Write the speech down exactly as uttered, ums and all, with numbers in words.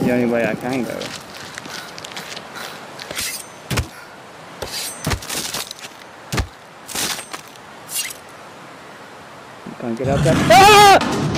the only way I can go. Can't get out there. Ah!